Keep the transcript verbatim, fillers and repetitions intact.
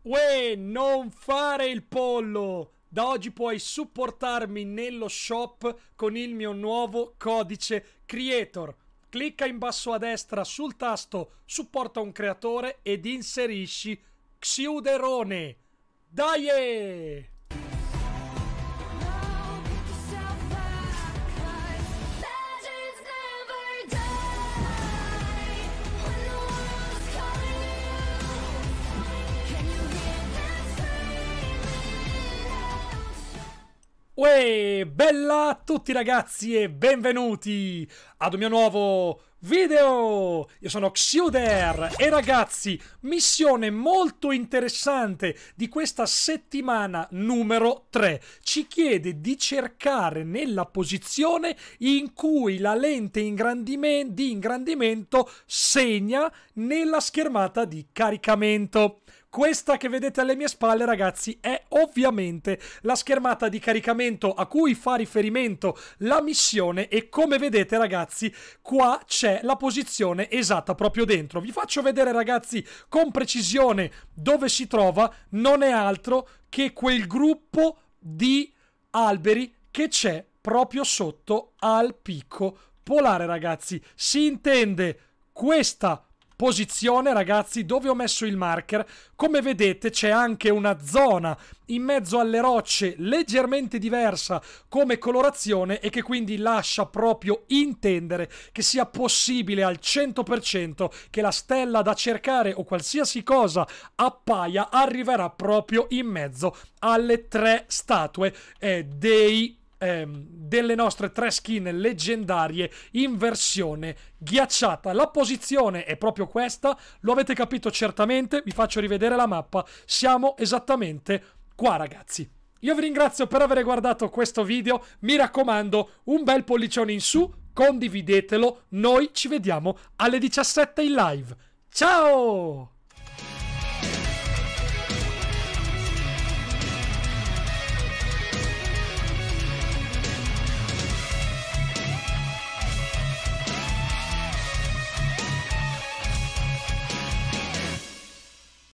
Uè, non fare il pollo! Da oggi puoi supportarmi nello shop con il mio nuovo codice Creator. Clicca in basso a destra sul tasto Supporta un creatore ed inserisci Xiuderone. Dai! Uè, bella a tutti ragazzi e benvenuti ad un mio nuovo video! Io sono Xiuder e ragazzi, missione molto interessante di questa settimana numero tre. Ci chiede di cercare nella posizione in cui la lente ingrandime- di ingrandimento segna nella schermata di caricamento. Questa che vedete alle mie spalle, ragazzi, è ovviamente la schermata di caricamento a cui fa riferimento la missione e come vedete, ragazzi, qua c'è la posizione esatta proprio dentro. Vi faccio vedere, ragazzi, con precisione dove si trova. Non è altro che quel gruppo di alberi che c'è proprio sotto al picco polare, ragazzi. Si intende questa posizione, ragazzi, dove ho messo il marker. Come vedete c'è anche una zona in mezzo alle rocce leggermente diversa come colorazione e che quindi lascia proprio intendere che sia possibile al cento per cento che la stella da cercare o qualsiasi cosa appaia arriverà proprio in mezzo alle tre statue eh, dei Ehm, delle nostre tre skin leggendarie in versione ghiacciata. La posizione è proprio questa, lo avete capito certamente. Vi faccio rivedere la mappa, siamo esattamente qua, ragazzi. Io vi ringrazio per aver guardato questo video, mi raccomando un bel pollicione in su, condividetelo, noi ci vediamo alle diciassette in live. Ciao!